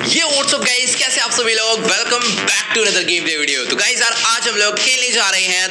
WhatsApp guys, कैसे आप सभी लोग। Welcome back to another game day video. तो गाइस यार आज हम लोग खेलने जा रहे हैं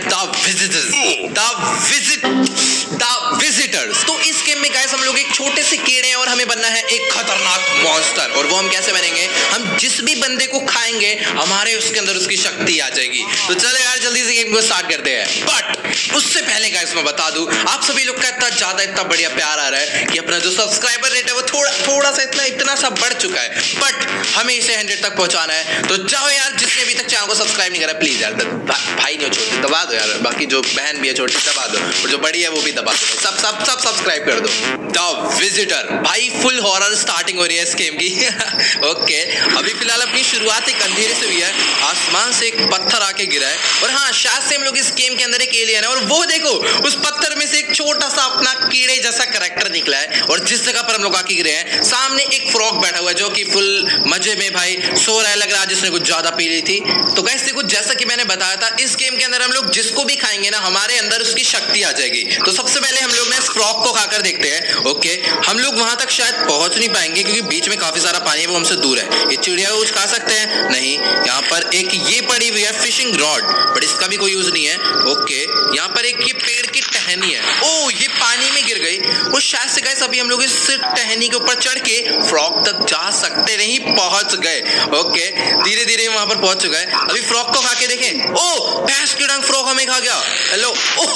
द विजिटर्स। तो इस गेम में गाइस हम लोग एक छोटे से कीड़े हैं और हमें बनना है एक खतरनाक मॉन्स्टर। और वो हम कैसे बनेंगे, हम जिस भी बंदे को खाएंगे हमारे उसके अंदर उसकी शक्ति आ जाएगी। तो चलो यार जल्दी से गेम को स्टार्ट करते हैं। बट उससे पहले गाइस मैं बता दूं, आप सभी लोग का इतना बढ़िया प्यार आ रहा है कि अपना जो सब्सक्राइबर रेट है वो थोड़ा सा इतना सा बढ़ चुका है, बट हमें इसे 100 तक पहुंचाना है। तो जाओ यार, जिसने अभी तक चैनल को सब्सक्राइब नहीं करा प्लीज यार, भाई नहीं छोटी दबा दो यार, बाकी जो बहन भी है छोटी दबा दो, और जो बड़ी है वो भी दबा दो, सब सब्सक्राइब कर दो। द विजिटर भाई फुल हॉरर स्टार्टिंग हो रही है इस गेम की। ओके, अभी फिलहाल अपनी शुरुआत एक अंधेरे से हुई है, आसमान से एक पत्थर आके गिरा है और हाँ शायद से हम लोग इस गेम के अंदर एक एलियन है। और वो देखो उस पत्थर में से एक छोटा सा अपना कीड़े जैसा कैरेक्टर निकला है और जिस जगह पर हम लोग आके गिरे हैं सामने एक फ्रॉग बैठा हुआ है जो कि फुल मजे में भाई सो रहा है, लग रहा है जिसने कुछ ज्यादा पी ली थी। तो गाइस देखो, जैसा कि मैंने बताया था इस गेम के अंदर हम लोग जिसको भी खाएंगे ना हमारे अंदर उसकी शक्ति आ जाएगी। तो सबसे पहले हम लोग ना इस फ्रॉग को खाकर देखते हैं। ओके, हम लोग वहां तक शायद पहुंच नहीं पाएंगे क्योंकि बीच में काफी सारा पानी है, वो हमसे दूर है। ये चिड़िया को कुछ खा सकते हैं नहीं। यहाँ पर एक ये पड़ी हुई है फिशिंग रॉड, बट इसका भी कोई यूज नहीं है। ओके, यहाँ पर एक ये पेड़ की टहनी है, ओ ये पानी में गिर गई। वो शायद से गाइस अभी हम लोग इस टहनी के ऊपर चढ़ के फ्रॉग तक जा सकते नहीं, पहुंच गए। ओके, धीरे धीरे वहां पर पहुंच चुका है। अभी फ्रॉग को खा के देखें। ओ भैंस की डंग, फ्रॉग हमें खा गया। हेलो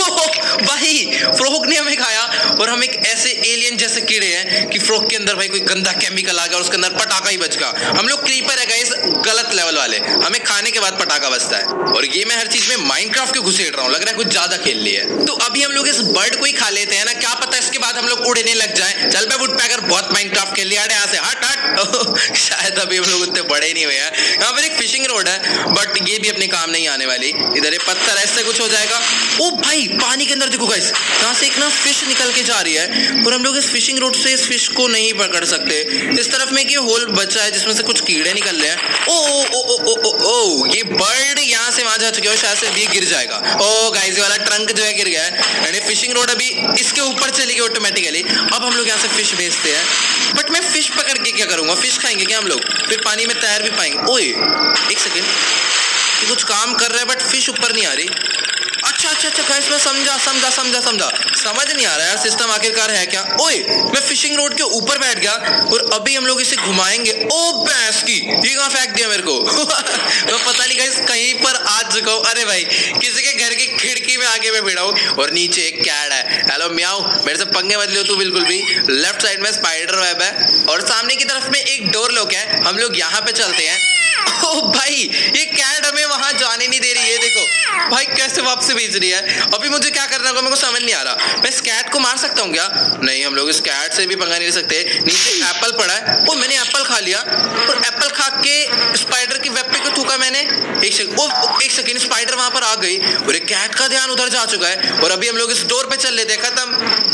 ओह भाई, फ्रॉग ने हमें खाया। और हम एक ऐसे एलियन जैसे कीड़े हैं कि फ्रॉग के अंदर भाई कोई गंदा केमिकल आ गया और उसके अंदर पटाखा ही बच गया। हम लोग क्रीपर है गाइस, गलत लेवल वाले, हमें खाने के बाद पटाखा बचता है। और ये मैं हर चीज में माइनक्राफ्ट के घुसेड़ रहा हूँ, लग रहा है कुछ ज्यादा खेल लिया है। तो अभी हम लोग इस बर्ड को ही खा लेते हैं ना, क्या पता इसके बाद हम लोग उड़ने लग जाए। चल बे वुडपेकर, बहुत माइनक्राफ्ट खेल लिया, यहाँ से हट। शायद अभी हम लोग उतने बड़े नहीं हुए हैं। यहाँ पर एक फिशिंग रोड है बट ये भी अपने काम नहीं आने वाली। इधर एक पत्थर ऐसे कुछ हो जाएगा। ओ भाई पानी के अंदर देखो गाइस, यहाँ से एक ना फिश निकल के जा रही है और हम लोग इस फिशिंग रोड से इस फिश को नहीं पकड़ सकते। इस तरफ में एक ये होल बचा है जिसमें से कुछ कीड़े निकल रहे हैं। ओ ओ ओ ओ ओ ओ ये बर्ड यहाँ से वहां जा चुके हो, शायद से भी गिर जाएगा। ओ गाइस ये वाला ट्रंक जो है गिर गया है एंड फिशिंग रोड अभी इसके ऊपर चली गई ऑटोमेटिकली। अब हम लोग यहाँ से फिश भेजते हैं, बट मैं फिश पकड़ के क्या करूंगा, फिश खाएंगे क्या हम लोग, फिर पानी में तैर भी पाएंगे। ओए एक सेकेंड, कुछ काम कर रहा है बट फिश ऊपर नहीं आ रही। अच्छा गाइस मैं समझा समझ नहीं आ रहा यार सिस्टम आखिरकार है क्या। ओए मैं फिशिंग रोड के ऊपर बैठ गया और अभी हम लोग इसे घुमाएंगे। ओ भैंस की, ये कहाँ फेंक दिया मेरे को। मैं पता नहीं गाइस कहीं पर आ चुका हूँ। अरे भाई किसी के घर की खिड़की में आगे मैं बैठा हूँ और नीचे एक कैट है। हेलो म्याऊ, मेरे से पंगे मत लो तू बिल्कुल भी। लेफ्ट साइड में स्पाइडर वेब है और सामने की तरफ में एक डोर लॉक है। हम लोग यहाँ पे चलते हैं। ओ भाई ये कैट हमें वहां जाने नहीं दे रही है, देखो भाई कैसे वापस भेज रही है। अभी मुझे क्या करना होगा मेरे को समझ नहीं आ रहा। मैं इस कैट को मार सकता हूँ क्या? नहीं, हम लोग इस कैट से भी पंगा नहीं ले सकते। नीचे एप्पल पड़ा है, ओ मैंने एप्पल खा लिया और एप्पल खा के स्पाइडर की वेब पे को थूका मैंने। एक सेकंड स्पाइडर वहां पर आ गई और एक कैट का ध्यान उधर जा चुका है और अभी हम लोग इस डोर पे चल लेते हैं। खत्म।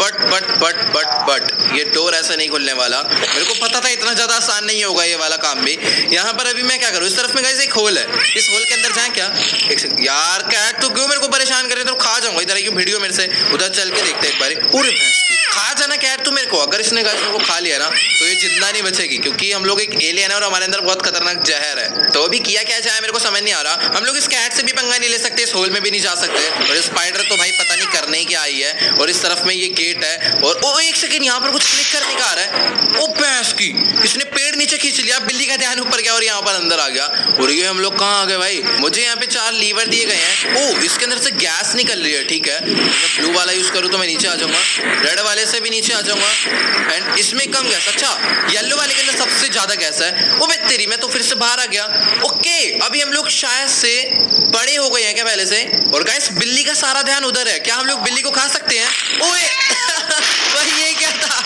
बट ये डोर ऐसा नहीं खुलने वाला। मेरे को पता था इतना ज्यादा आसान नहीं होगा ये वाला काम भी। यहाँ पर अभी मैं क्या करूँ, इस तरफ में गाइस एक होल है, इस होल के अंदर जाए क्या? यार कैट तो क्यों मेरे को परेशान करे, तो खा जाऊंगा। इधर क्यों वीडियो मेरे से, उधर चल के देखते एक बारी। पूरे भैंस की खा जाना कैट तू मेरे को। अगर इसने गाइस मेरे को खा लिया ना तो ये जिंदा नहीं बचेगी क्योंकि हम लोग एक एलियन है और हमारे अंदर बहुत खतरनाक जहर है। तो अभी किया क्या जाए मेरे को समझ नहीं आ रहा। हम लोग इस कैट से भी पंगा नहीं ले सकते, इस होल में भी नहीं जा सकते और स्पाइडर तो भाई पता नहीं करने ही क्या आई है। और इस तरफ में ये गेट है और ओ एक सेकंड यहाँ पर कुछ क्लिक करने का आ रहा है। ओ भैंस की, इसने पेड़ नीचे खींच लिया, बिल्ली का ध्यान ऊपर गया और यहाँ पर अंदर आ गया। और ये हम लोग कहाँ आ गए भाई? मुझे यहाँ पे 4 लीवर दिए गए हैं। ओ इसके अंदर से गैस निकल रही है, ठीक है। मैं ब्लू वाला यूज करूँ तो मैं नीचे आ जाऊंगा, रेड वाले से भी नीचे आ जाऊंगा एंड इसमें कम गैस। अच्छा येलो वाले के अंदर सबसे ज्यादा गैस है। ओ मैं तेरी, मैं तो फिर से बाहर आ गया। ओके अभी हम लोग शायद से बड़े हो गए हैं क्या पहले से। और गाइस बिल्ली का सारा ध्यान उधर है, क्या हम लोग बिल्ली को खा सकते हैं? ओए भाई ये क्या था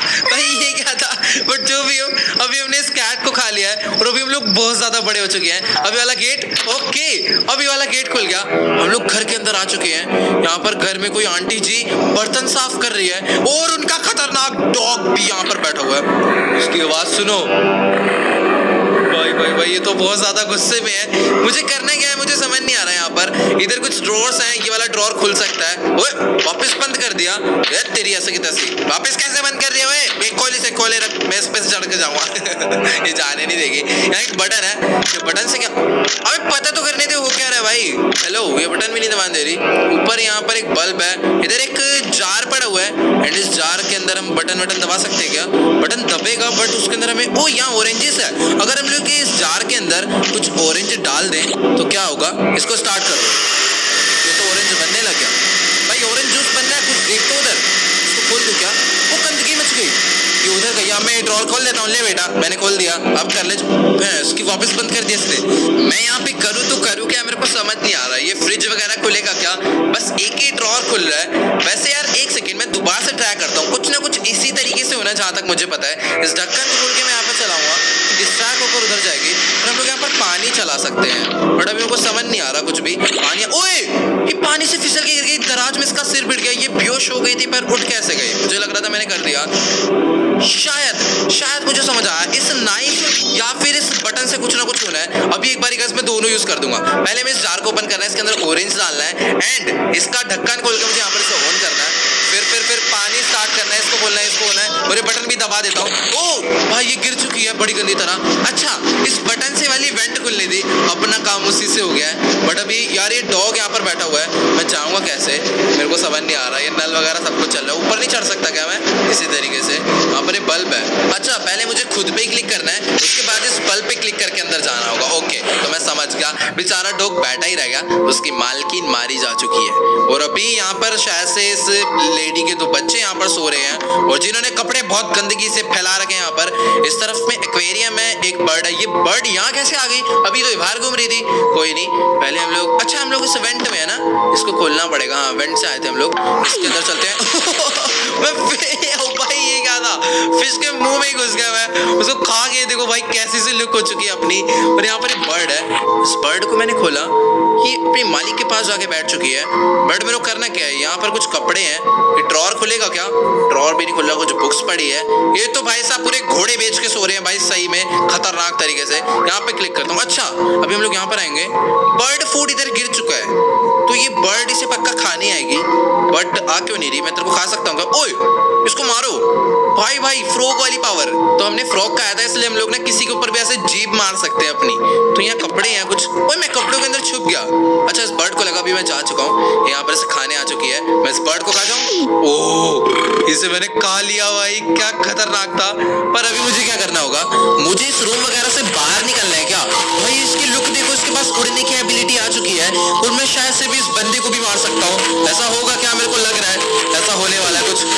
बट जो भी हो अभी हमने इस कैट को खा लिया है और अभी हम लोग बहुत ज्यादा बड़े हो चुके हैं। अभी वाला गेट, ओके अभी वाला गेट खुल गया, हम लोग घर के अंदर आ चुके हैं। यहाँ पर घर में कोई आंटी जी बर्तन साफ कर रही है और उनका खतरनाक डॉग भी यहाँ पर बैठा हुआ है। इसकी आवाज सुनो भाई, ये तो तो बहुत ज्यादा गुस्से में है। मुझे करना क्या है मुझे समझ नहीं आ रहा है। यहाँ पर इधर कुछ ड्रॉर्स हैं, ये वाला ड्रॉर खुल सकता है। ओए वापस बंद कर दिया यार, तेरी ऐसे की तैसी। वापस कैसे बंद कर दिया? ओए एक कोयले से खोले रख, मैं इस पे चढ़ के जाऊंगा। ये जाने नहीं देगी। यहाँ एक बटन है, ये बटन से क्या, अबे पता तो करने दे हो क्या रहा है भाई। हेलो, ये बटन भी नहीं दबाने दे रही। ऊपर यहाँ पर एक बल्ब है, इधर एक जार पड़ा हुआ है एंड इस जार के अंदर हम बटन दबा सकते हैं क्या? बटन दबेगा बट उसके अंदर हमें, ओ यहाँ ऑरेंजेस है। अगर हम लोग इस जार के अंदर कुछ ऑरेंज डाल दें तो क्या होगा? इसको स्टार्ट करो, ये तो ऑरेंज बनने लग गया भाई। ऑरेंज जूस बनना है, कुछ देख तो उधर। इसको खोल दूं क्या? वो गंदगी मच गई, ये उधर गई। अब मैं ड्रॉर खोल देता हूँ। ले बेटा, मैंने खोल दिया, अब कर ले। इसकी वापस बंद कर दिया इसने। मैं यहाँ पे करूँ तो करूँ क्या, मेरे को समझ नहीं आ रहा। ये फ्रिज वगैरह खुलेगा क्या? बस एक ही ड्रॉर खुल रहा है। वैसे यार एक सेकंड मैं दोबारा से ट्राई करता हूँ। कुछ ना कुछ इसी तरीके से होना जहाँ तक मुझे पता है। इस ढक्कन को खोल के मैं यहाँ पर चलाऊंगा, डिस्ट्रैक्ट होकर उधर जाएगी और हम लोग यहाँ पर पानी चला सकते हैं। बट अभी मेरे को समझ नहीं आ रहा कुछ भी। पानी, ओए ये पानी से फिसल के गिर गई दराज में, इसका सिर भिड़ गया। ये बेहोश हो गई थी पर उठ कैसे गई? मुझे लग रहा था मैंने कर दिया। शायद मुझे समझ आया, इस नाइफ या फिर इस बटन से कुछ ना कुछ होना है। अभी एक बार गैस मैं दोनों यूज कर दूंगा। पहले मैं इस जार को ओपन करना है, इसके अंदर ऑरेंज डालना है एंड इसका ढक्कन खोल के मुझे यहाँ पर इसे ऑन करना है। फिर पानी स्टार्ट करना है, इसको खोलना है, इसको होना है और ये बटन भी दबा देता हूँ। ओ भाई ये गिर चुकी है बड़ी गंदी तरह। अच्छा, इस बटन से वाली वेंट खुलने दी, अपना काम उसी से हो गया है। बट अभी यार ये डॉग यहाँ पर बैठा हुआ है, मैं जाऊँगा कैसे? मेरे को समझ नहीं आ रहा। ये नल वगैरह सब कुछ चल रहा है, ऊपर नहीं चढ़ सकता क्या मैं? इसी तरीके से यहाँ पर ये बल्ब है। अच्छा, पहले मुझे खुद पे क्लिक करना है, उसके बाद इस बल्ब पे क्लिक करके अंदर जाना होगा। ओके, तो मैं समझ गया। बेचारा डॉग बैठा ही रह गया, उसकी मालकिन मारी जा चुकी है। और अभी यहाँ पर शायद से इस लेडी के दो बच्चे यहाँ पर सो रहे हैं और जिन्होंने कपड़े बहुत गंदगी से फैला रखे हैं। यहाँ पर इस तरफ में एक्वेरियम है, एक बर्ड है। ये बर्ड यहाँ कैसे आ गई? अभी तो बाहर घूम रही थी। कोई नहीं, पहले हम लोग, अच्छा हम लोग इस वेंट में है ना, इसको खोलना पड़ेगा। हाँ, वेंट से आए थे हम लोग, इसके अंदर चलते हैं। भाई ये क्या था? फिश के मुंह में ही घुस गया मैं, उसको खा के देखो भाई कैसी सी लुक हो चुकी है अपनी। और यहाँ पर एक बर्ड है, इस बर्ड को मैंने खोला, ये अपने मालिक के पास जाके बैठ चुकी है। बर्ड मेरे को करना क्या है? यहाँ पर कुछ कपड़े हैं, ये ड्रॉर खुलेगा क्या? ड्रॉर भी नहीं खुल रहा, कुछ बुक्स पड़ी है। ये तो भाई साहब पूरे घोड़े बेच के सो रहे हैं भाई, सही में खतरनाक तरीके से। यहाँ पे क्लिक करता हूँ। अच्छा, अभी हम लोग यहाँ पर आएंगे। बर्ड फूड इधर गिर चुका है, तो ये बर्ड इसे पक्का खाने आएगी। बट आ क्यों नहीं रही? मैं तेरे को खा सकता हूँ। ओए इसको मारो भाई, फ्रॉग वाली पावर। तो हमने फ्रॉग खाया था, इसलिए हम लोग ना किसी के ऊपर भी ऐसे जीभ मार सकते हैं अपनी। तो यहाँ कपड़े हैं कुछ। ओए मैं कपड़ों के अंदर छुप गया। अच्छा, इस बर्ड को लगा भी मैं जा चुका हूँ, यहाँ पर इसे खाने आ चुकी है। मैं इस बर्ड को खा जाऊँ? ओह, इसे मैंने खा लिया भाई, क्या खतरनाक था। पर अभी मुझे क्या करना होगा? मुझे इस रूम वगैरह से बाहर निकलना है क्या? भाई इसकी लुक देखो, इसके पास उड़ने की एबिलिटी आ चुकी है और मैं शायद से भी इस बंदे को भी मार सकता हूँ। ऐसा होगा क्या? मेरे को लग रहा है ऐसा होने वाला है कुछ।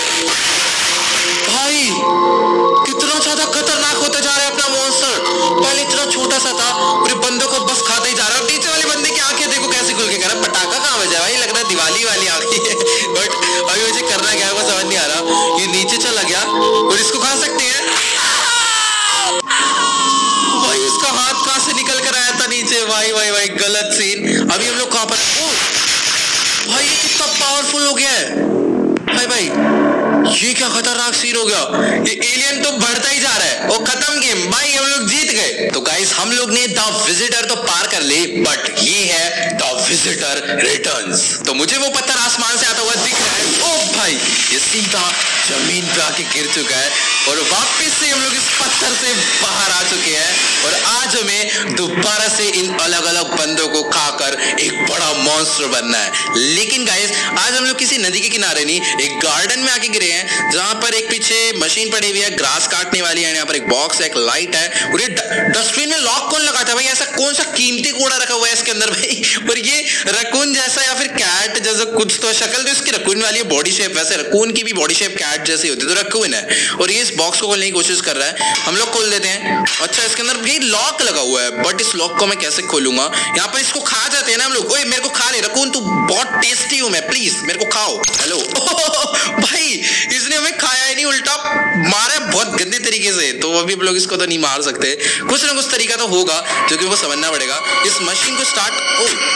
भाई कितना ज्यादा खतरनाक होता जा रहा है अपना मॉन्स्टर। पहले इतना छोटा सा था और ये बंदों को बस खाता ही जा रहा है। नीचे वाले बंदे की आंखें देखो कैसे खुल के कह रहा है। पटाखा कहाँ बजा भाई? लग रहा है दिवाली वाली आ गई है। बट अभी मुझे करना क्या है वो समझ नहीं आ रहा। ये नीचे चला गया और इसको खा सकते हैं। भाई इसका हाथ कहाँ से निकल कर आया था नीचे? भाई गलत सीन। अभी हम लोग कहाँ पर? भाई ये कितना पावरफुल हो गया है भाई, ये क्या खतरनाक सीन हो गया। ये एलियन तो बढ़ता ही जा रहा है और खत्म गेम भाई, हम लोग जीत गए। तो गाइस हम लोग ने द विजिटर तो पार कर ली, बट ये है द विजिटर रिटर्न्स। तो मुझे वो पत्थर आसमान से आता हुआ दिख रहा है। ओ भाई ये सीधा जमीन पे आके गिर चुका है और वापस से हम लोग इस पत्थर से बाहर आ चुके हैं और आज हमें दोबारा से इन अलग अलग बंदों को खाकर एक बड़ा मॉन्स्टर बनना है। लेकिन गाइस आज हम लोग किसी नदी के किनारे नहीं, एक गार्डन में आके गिरे हैं जहां पर एक पीछे मशीन पड़ी हुई है ग्रास काटने वाली है। यहाँ पर एक बॉक्स है, एक लाइट है और ये डस्टबिन में लॉक कौन लगाता है भाई? ऐसा कौन सा कीमती कूड़ा रखा हुआ है इसके अंदर भाई? और ये रकून जैसा या फिर कैट जैसा कुछ तो शक्ल तो इसकी रकून वाली है, बॉडी शेप वैसे रकून की भी बॉडी शेप कैट जैसी होती है, तो रकून है। और ये इस बॉक्स को खोलने की कोशिश कर रहा है, हम लोग खोल देते हैं। अच्छा इसके अंदर भी लॉक लगा हुआ है, बट इस लॉक को मैं कैसे खोलूंगा? यहाँ पर इसको खा जाते हैं ना हम लोग। ओए मेरे को खा ले रकून, तू बहुत टेस्टी हूं मैं, प्लीज मेरे को खाओ। हेलो भाई इसने हमें खाया ही नहीं, उल्टा मारा बहुत गंदे तरीके से। तो अभी हम लोग इसको तो नहीं मार सकते, कुछ ना कुछ तरीका तो होगा जो कि वो समझना पड़ेगा। इस मशीन को स्टार्ट,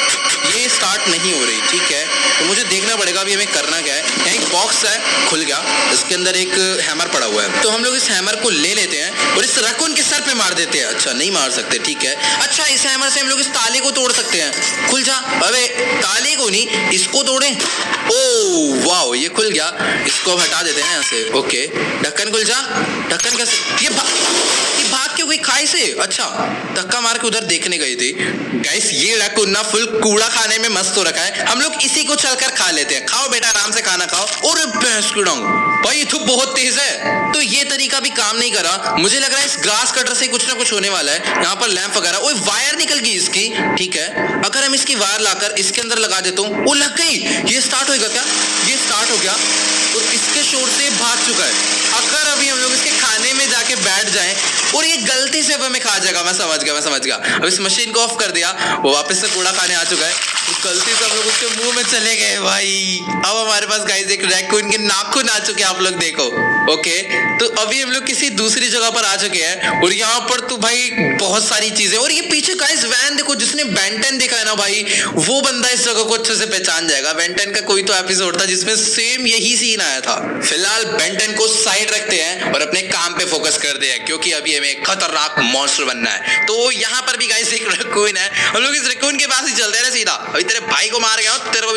ये स्टार्ट नहीं हो रही, ठीक है, तो मुझे देखना पड़ेगा अभी हमें करना क्या है। यहाँ एक बॉक्स है, खुल गया, इसके अंदर एक हैमर पड़ा हुआ है, तो हम लोग इस हैमर को ले लेते हैं और इस रैकून के सर पे मार देते हैं। अच्छा नहीं मार सकते, ठीक है। अच्छा इस हैमर से हम लोग इस ताले को तोड़ सकते हैं। खुल जा। अबे ताले को नहीं, इसको तोड़े। ओह वाओ, ये खुल गया, इसको हटा देते हैं यहाँ से। ओके ढक्कन खुल जा। ढक्कन कैसे, ये भाग क्यों गई खाई से? अच्छा धक्का मार के उधर देखने गई थी। गाइस ये रैकून ना फुल कूड़ा खाने में मस्त हो रखा है, हम लोग इसी को चलकर खा लेते हैं। खाओ बेटा आराम से खाना खाओ। और भैंस की डंग, भाई धूप बहुत तेज है, तो ये तरीका भी काम नहीं करा। मुझे लग रहा है इस ग्रास कटर से कुछ ना कुछ होने वाला है। यहाँ पर लैंप वगैरह, ओए वायर निकल गई इसकी, ठीक है। अगर हम इसकी वायर लाकर इसके अंदर लगा देता हूँ, वो लग गई। ये स्टार्ट होगा क्या? ये स्टार्ट हो गया और इसके शोर से भाग चुका है। अगर अभी हम लोग इसके खाने में जाके बैठ जाएं और ये गलती से हमें खा जाएगा, मैं समझ गया। अब इस मशीन को ऑफ कर दिया, वो वापस से कूड़ा खाने आ चुका है, तो गलती से हम लोग उसके मुंह में चले गए भाई। अब हमारे पास गाइस एक रैकून के नाखून आ चुके हैं, आप लोग देखो। ओके तो अभी हम लोग किसी दूसरी जगह पर आ चुके हैं और यहाँ पर तो भाई बहुत सारी चीजें। और ये पीछे गाइस वैन देखो, जिसने बेन 10 देखा है ना भाई, वो बंदा इस जगह को अच्छे से पहचान जाएगा। बेन 10 का कोई तो एपिसोड था जिसमें सेम यही सीन आया था। फिलहाल बेन 10 को साइड रखते हैं और अपने काम पे फोकस करते हैं, क्योंकि अभी हमें खतरनाक मॉन्स्टर बनना है। तो यहाँ पर भी गाइस एक रैकून है, हम लोग इस रैकून के पास ही चलते हैं सीधा। अभी तेरे भाई को मार गया हूं, तेरे को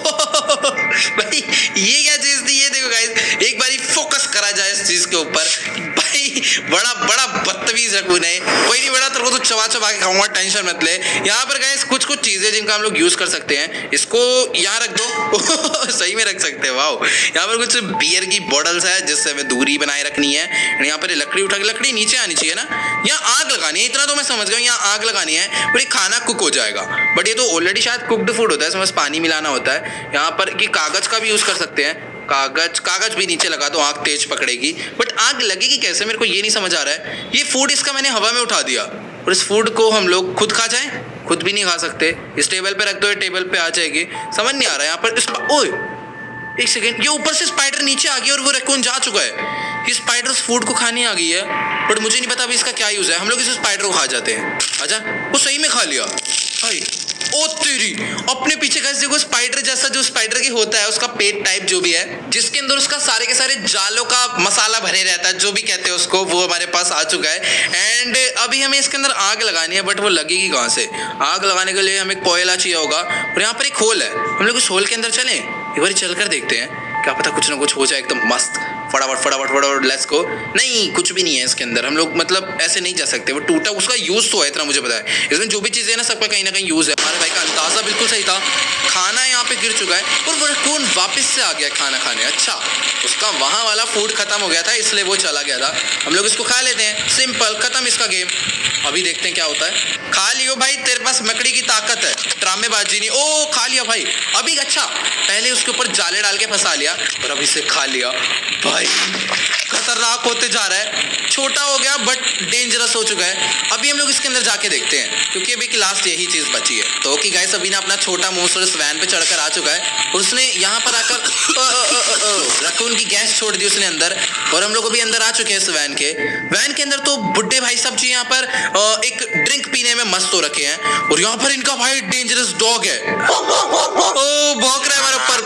भी भाई ये क्या चीज थी? ये देखो गाइस, एक बारी फोकस करा जाए इस चीज के ऊपर। भाई बड़ा बदतमीज रैकून है। कोई नहीं बेटा, तेरे को तो चबा के खाऊंगा, टेंशन मत ले। यहाँ पर गाइस कुछ चीजें जिनका हम लोग यूज कर सकते हैं। इसको यहाँ रख दो सही में रख सकते हैं। वाओ, यहाँ पर कुछ बियर की बॉटल्स है जिससे हमें दूरी बनाए रखनी है। यहाँ पर लकड़ी उठा के, लकड़ी नीचे आनी चाहिए ना, यहाँ आग लगानी है, इतना तो मैं समझ गया। यहाँ आग लगानी है और ये खाना कुक हो जाएगा। बट ये तो ऑलरेडी शायद कुक्ड फूड होता है, इसमें बस पानी मिलाना होता है। यहाँ पर कि कागज का भी यूज कर सकते हैं, कागज भी नीचे लगा दो, आग तेज पकड़ेगी। बट आग लगेगी कैसे, मेरे को ये नहीं समझ आ रहा है। ये फूड इसका मैंने हवा में उठा दिया और इस फूड को हम लोग खुद खा जाएं, खुद भी नहीं खा सकते। इस टेबल पे रख दो, ये टेबल पे आ जाएगी। समझ नहीं आ रहा है यहाँ पर। ओए एक सेकेंड, ये ऊपर से स्पाइडर नीचे आ गई और वो रैकून जा चुका है। ये स्पाइडर उस फूड को खाने आ गई है, बट मुझे नहीं पता अभी इसका क्या यूज है। हम लोग इस स्पाइडर को खा जाते हैं। आजा, वो सही में खा लिया भाई। ओ तेरी, अपने पीछे गाइस देखो स्पाइडर जैसा, जो स्पाइडर की होता है उसका पेट टाइप जो भी है, जिसके अंदर उसका सारे के सारे जालों का मसाला भरे रहता है, जो भी कहते हैं उसको, वो हमारे पास आ चुका है। एंड अभी हमें इसके अंदर आग लगानी है, बट वो लगेगी कहाँ से? आग लगाने के लिए हमें कोयला चाहिए होगा और यहाँ पर एक होल है। हम लोग उस होल के अंदर चलें, एक बार चल कर देखते हैं, क्या पता कुछ ना कुछ हो जाए एकदम मस्त। फटाफट लेट्स गो। नहीं कुछ भी नहीं है इसके अंदर, हम लोग मतलब ऐसे नहीं जा सकते। वो टूटा, उसका यूज तो है, इतना मुझे पता है। इसमें जो भी चीजें है ना, सबका कहीं ना कहीं यूज है। हमारे भाई का अंदाजा बिल्कुल सही था। खाना यहाँ पे गिर चुका है और वो रैकून वापस से आ गया खाना खाने। अच्छा, उसका वहां वाला फूड खत्म हो गया था, इसलिए वो चला गया था। हम लोग इसको खा लेते हैं, सिंपल, खत्म इसका गेम। अभी देखते हैं क्या होता है। खा लियो भाई, तेरे पास मकड़ी की ताकत है, ड्रामेबाजी नहीं। ओ खा लिया भाई अभी। अच्छा, पहले उसके ऊपर जाले डाल के फंसा लिया और अभी से खा लिया भाई। खतरनाक होते जा रहा है, छोटा हो गया बट डेंजरस हो चुका है। अभी हम लोग इसके अंदर जाके देखते हैं, क्योंकि अभी की लास्ट यही चीज बची है। तो ओके गाइस, अभी ना अपना छोटा मॉन्स्टर इस वैन पे चढ़कर आ चुका है और उसने यहाँ पर आकर रैकून की गैस छोड़ दी उसने अंदर, और हम लोग अभी अंदर आ चुके हैं इस वैन के अंदर। तो बुड्ढे भाई सब जी यहाँ पर एक ड्रिंक पीने में मस्त हो रखे हैं और यहाँ पर इनका भाई डेंजरस डॉग है। ओ भौंक रहा है हमारे ऊपर,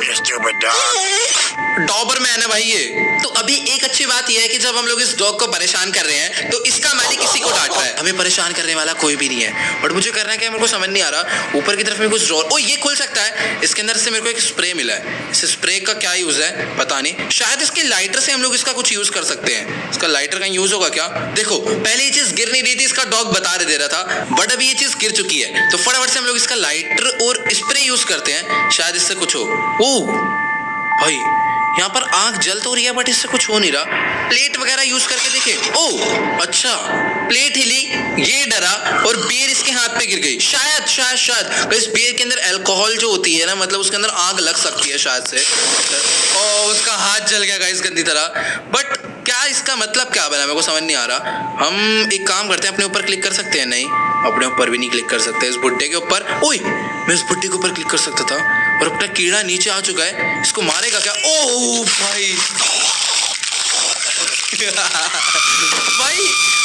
डॉबरमैन है भाई ये। तो अभी एक अच्छी बात यह है कि जब हम लोग इस डॉग को परेशान कर रहे हैं तो इसका मालिक किसी को डांट रहा है, हमें परेशान करने वाला कोई भी नहीं है। बट मुझे करना है क्या, मेरे को समझ नहीं आ रहा। ऊपर की तरफ में कुछ ड्रॉर, ओ ये खुल सकता है, इसके अंदर से मेरे को एक स्प्रे मिला है। इस स्प्रे का क्या यूज है पता नहीं, शायद इसके लाइटर से हम लोग इसका कुछ यूज कर सकते हैं। इसका लाइटर का यूज होगा क्या? देखो पहले ये चीज गिर नहीं रही थी, इसका डॉग बता दे रहा था, बट अभी ये चीज गिर चुकी है। तो फटाफट से हम लोग इसका लाइटर और स्प्रे यूज करते हैं, शायद इससे कुछ हो। ओ भाई यहाँ पर आग जल तो रही है बट इससे कुछ हो नहीं रहा। प्लेट वगैरह यूज करके देखे। ओ अच्छा, प्लेट हिली, ये डरा और बियर इसके हाथ पे गिर गई। शायद इस बियर के अंदर अल्कोहल जो होती है ना, मतलब उसके अंदर आग लग सकती है शायद से। और उसका हाथ जल गया गाइस गंदी तरह। बट क्या इसका मतलब क्या बना, मेरे को समझ नहीं आ रहा। हम एक काम करते हैं, अपने ऊपर क्लिक कर सकते हैं। नहीं, अपने ऊपर भी नहीं क्लिक कर सकते। इस बुड्ढे के ऊपर, ओए मैं इस बुड्ढे के ऊपर क्लिक कर सकता था और अपना कीड़ा नीचे आ चुका है। इसको मारेगा क्या? ओ भाई भाई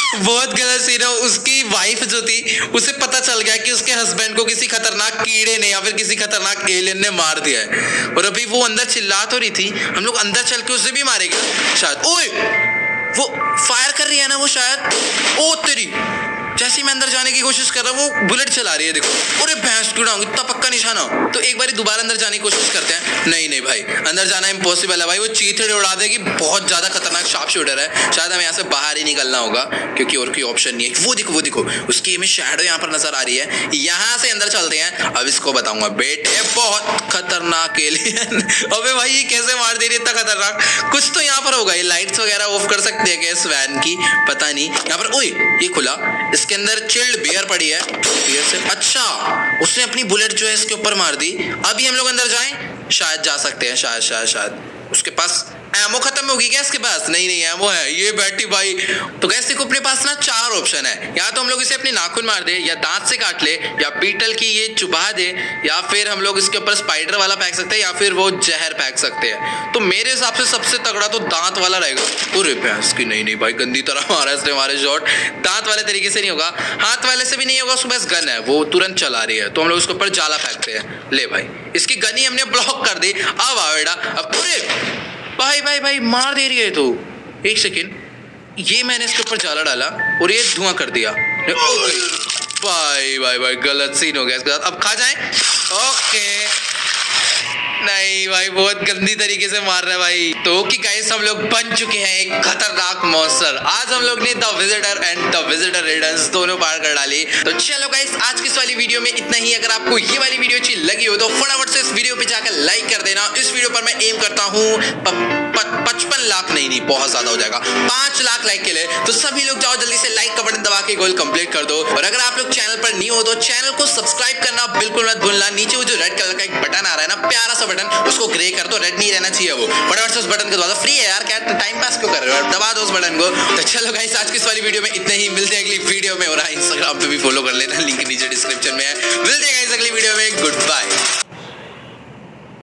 बहुत गलत सीन है। उसकी वाइफ जो थी उसे पता चल गया कि उसके हस्बैंड को किसी खतरनाक कीड़े ने या फिर किसी खतरनाक एलियन ने मार दिया है, और अभी वो अंदर चिल्ला तो रही थी, हम लोग अंदर चल के उसे भी मारेंगे शायद। ओए वो फायर कर रही है ना वो शायद। ओ तेरी, जैसे ही मैं अंदर जाने की कोशिश कर रहा हूँ वो बुलेट चला रही है, देखो। अरे भैंस की उड़ाऊंगी, इतना पक्का निशाना। तो एक बार दोबारा अंदर जाने की कोशिश करते हैं। नहीं भाई, अंदर जाना इम्पॉसिबल है भाई, वो चीथड़े उड़ा देगी, बहुत ज्यादा खतरनाक शार्प शूटर है। शायद हमें यहाँ से बाहर ही निकलना होगा क्योंकि और कोई ऑप्शन नहीं है। वो देखो उसकी में शैडो यहाँ पर नजर आ रही है। यहाँ से अंदर चलते हैं, अब इसको बताऊंगा बेटे बहुत खतरनाक एलियन। अबे भाई ये कैसे मार दे रही है इतना खतरनाक। कुछ तो यहाँ पर होगा, ये लाइट्स वगैरह ऑफ कर सकते हैं क्या इस वैन की, पता नहीं। यहाँ पर ओए ये खुला, इसके अंदर चिल्ड बियर पड़ी है। बियर से अच्छा उसने अपनी बुलेट जो है इसके ऊपर मार दी। अभी हम लोग अंदर जाएं, शायद जा सकते हैं, शायद उसके पास एमो खत्म होगी क्या इसके पास? नहीं एमो है। ये बैठी भाई। तो गैस देखो अपने पास ना 4 ऑप्शन है, या तो हम लोग इसे अपने नाखून मार दे, या दांत से काट ले, या बीटल की ये चुबा दे, या फिर हम लोग इसके ऊपर स्पाइडर वाला फेंक सकते हैं, या फिर वो जहर फेंक सकते हैं। तो मेरे हिसाब से सबसे तगड़ा तो दांत वाला रहेगा। अरे भैंस की, नहीं भाई गंदी तरह मारा इसने हमारे शॉट। दांत वाले तरीके से नहीं होगा, हाथ वाले से भी नहीं होगा, उसके पास गन है, वो तुरंत चला रही है, तो हम लोग उसके ऊपर जाला फेंकते हैं। ले भाई इसकी गन ही हमने ब्लॉक कर दी। अब आ बेटा, अब पूरे भाई मार दे रही है। तो एक सेकेंड, ये मैंने इसके ऊपर जाला डाला और ये धुआं कर दिया। भाई गलत सीन हो गया इसके साथ। अब खा जाए। ओके नहीं भाई बहुत गंदी तरीके से मार रहा है भाई। तो कि गाइस हम लोग बन चुके हैं एक खतरनाक मॉन्स्टर। आज हम लोग ने the visitor and the visitor returns दोनों पार कर डाली। तो चलो गाइस आज की इस वाली वीडियो में इतना ही। अगर आपको ये वाली वीडियो अच्छी लगी हो तो फटाफट से इस वीडियो पे जाकर लाइक कर देना। इस वीडियो पर मैं एम करता हूँ 55 लाख, नहीं बहुत ज्यादा हो जाएगा, 5 लाख लाइक के लिए। तो सभी लोग जाओ जल्दी से लाइक का बटन दबा के गोल कंप्लीट कर दो। और अगर आप लोग चैनल पर न्यू हो तो चैनल को सब्सक्राइब करना बिल्कुल मत भूलना। नीचे वो जो रेड कलर का एक बटन आ रहा है ना, प्यारा सा बटन, उसको ग्रे कर दो, रेड नहीं रहना चाहिए वो। फटाफट से उस बटन को दबा दो, फ्री है यार, क्या टाइम पास क्यों कर रहे हो, दबा दो उस बटन को। तो चलो गाइस आज की इस वाली वीडियो में इतना ही। मिलते हैं अगली वीडियो में, और इंस्टाग्राम पे भी फॉलो कर लेना, लिंक नीचे डिस्क्रिप्शन में है। मिलते